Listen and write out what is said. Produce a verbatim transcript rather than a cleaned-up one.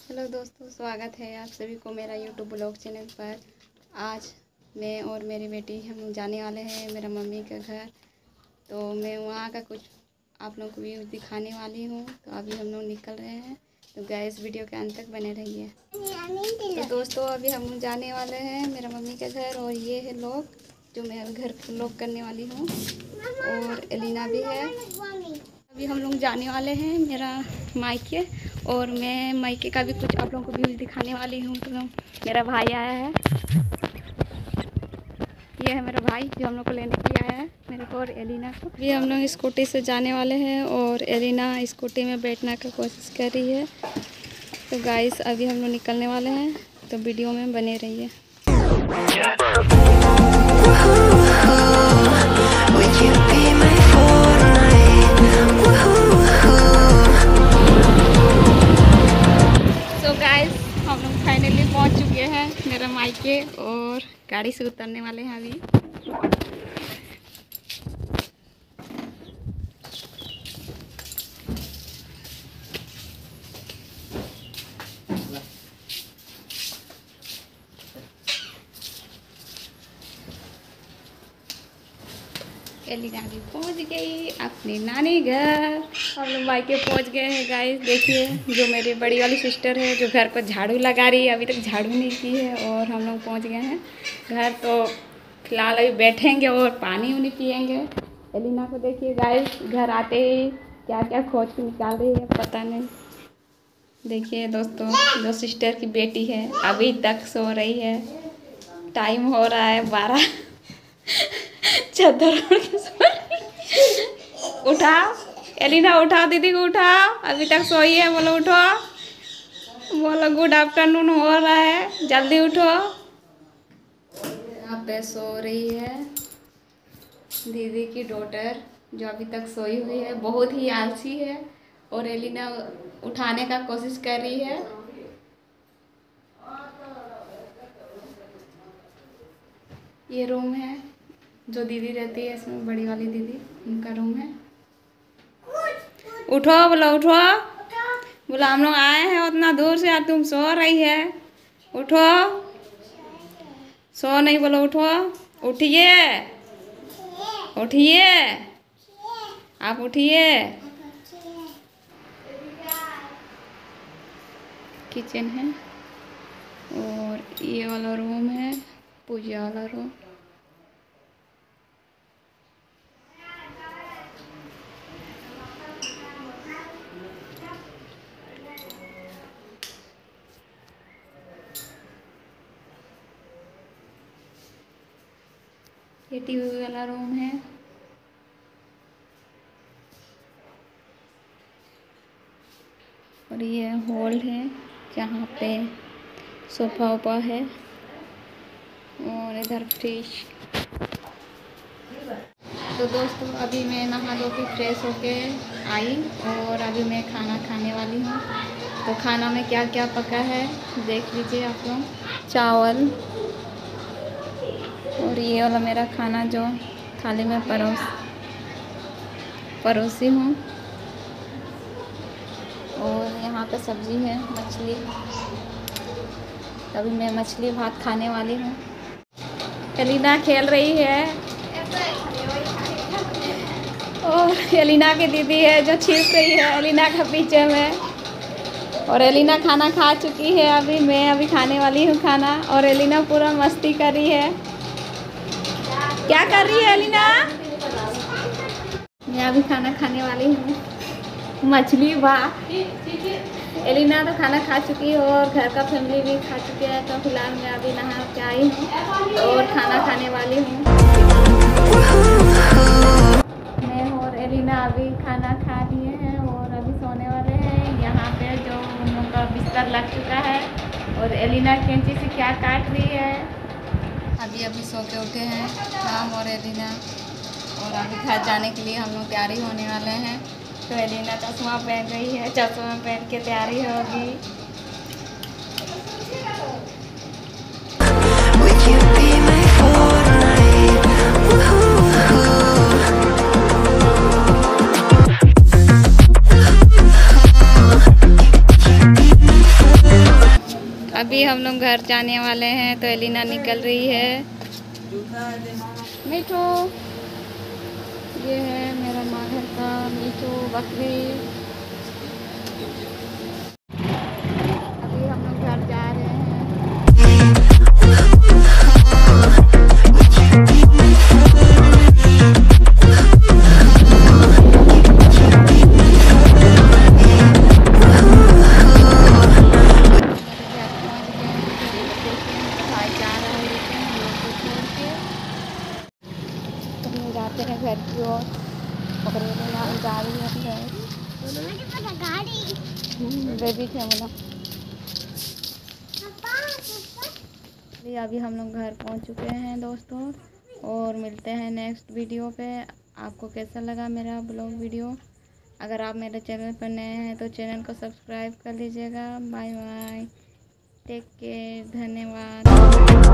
Hello दोस्तों, स्वागत है आप सभी को मेरा यूट्यूब ब्लॉग चैनल पर। आज मैं और मेरी बेटी हम लोग जाने वाले हैं मेरा मम्मी का घर। तो मैं वहाँ का कुछ आप लोगों को व्यू दिखाने वाली हूँ। तो अभी हम लोग निकल रहे हैं, तो गैस वीडियो के अंत तक बने रहिए। तो दोस्तों अभी हम लोग जाने वाले हैं मेरा मम्मी का घर, और ये है लोग जो मैं अभी घर लॉक करने वाली हूँ, और एलिना भी है। अभी हम लोग जाने वाले हैं मेरा मायके, और मैं मायके का भी कुछ आप लोगों को व्यूज़ दिखाने वाली हूँ। तो मेरा भाई आया है, ये है मेरा भाई जो हम लोग को लेने के लिए आया है, मेरे को और एलिना को। अभी हम लोग स्कूटी से जाने वाले हैं, और एलिना स्कूटी में बैठने की कोशिश कर रही है। तो गाइस अभी हम लोग निकलने वाले हैं, तो वीडियो में बने रहिए। हम लोग फाइनली पहुंच चुके हैं मेरा मायके, और गाड़ी से उतरने वाले हैं अभी। एलिना भी पहुंच गई अपने नानी घर। हम लोग मायके पहुंच गए हैं गाइस। देखिए जो मेरी बड़ी वाली सिस्टर है जो घर पर झाड़ू लगा रही है, अभी तक झाड़ू नहीं की है, और हम लोग पहुंच गए हैं घर। तो फिलहाल अभी बैठेंगे और पानी उनी पियेंगे। एलिना को देखिए गाइस, घर आते ही क्या क्या खोज के निकाल रही है पता नहीं। देखिए दोस्तों, जो सिस्टर की बेटी है अभी तक सो रही है। टाइम हो रहा है बारह। चादर ओढ़ के सो रही। उठा एलिना, उठाओ दीदी को, उठाओ, अभी तक सोई है। बोलो उठो, बोलो गुड आफ्टरनून हो रहा है, जल्दी उठो। यहाँ पे सो रही है दीदी की डॉटर जो अभी तक सोई हुई है, बहुत ही आलसी है, और एलिना उठाने का कोशिश कर रही है। ये रूम है जो दीदी रहती है इसमें, बड़ी वाली दीदी, उनका रूम है। उठो, बोलो उठो, बोलो हम लोग आए हैं उतना दूर से, तुम सो रही है। उठो, सो नहीं, बोलो उठो, उठिए, उठिए, आप उठिए। किचन है, और ये वाला रूम है पूजा वाला रूम। ये टीवी वाला रूम है, और ये हॉल है जहाँ पे सोफा वोफा है, और इधर फ्रिज। तो दोस्तों अभी मैं नहा धो के फ्रेश होके आई, और अभी मैं खाना खाने वाली हूँ। तो खाना में क्या क्या पका है देख लीजिए आप लोग। चावल, और ये वाला मेरा खाना जो थाली में परोस परोसी हूँ, और यहाँ पे सब्जी है मछली। अभी मैं मछली भात खाने वाली हूँ। एलिना खेल रही है, और एलिना की दीदी है जो छिप रही है एलिना के पीछे में, और एलिना खाना खा चुकी है। अभी मैं अभी खाने वाली हूँ खाना, और एलिना पूरा मस्ती कर रही है। क्या कर रही है एलिना? मैं अभी खाना खाने वाली हूँ, मछली भात। एलिना तो खाना खा चुकी है, और घर का फैमिली भी खा चुके हैं। तो फिलहाल मैं अभी नहा के आई हूँ और खाना खाने वाली हूँ। मैं और एलिना अभी खाना खा लिए हैं, और अभी सोने वाले हैं। यहाँ पे जो उन लोगों का बिस्तर लग चुका है, और एलिना कैंची से क्या काट रही है। अभी अभी सो के उठे हैं हम और एलिना, और अभी घर जाने के लिए हम लोग तैयारी होने वाले हैं। तो एलिना चश्मा पहन रही है, चश्मा पहन के तैयारी होगी। अभी हम लोग घर जाने वाले हैं तो एलिना निकल रही है। मीठू, ये है मेरा माँ घर का मीठू बकरी। अभी हम लोग घर जा रहे हैं। जाते हैं घर की ओर और नाम जा रही है बेबी थे बोला। अभी हम लोग घर पहुंच चुके हैं दोस्तों और मिलते हैं नेक्स्ट वीडियो पे। आपको कैसा लगा मेरा ब्लॉग वीडियो? अगर आप मेरे चैनल पर नए हैं तो चैनल को सब्सक्राइब कर लीजिएगा। बाय बाय, टेक केयर, धन्यवाद।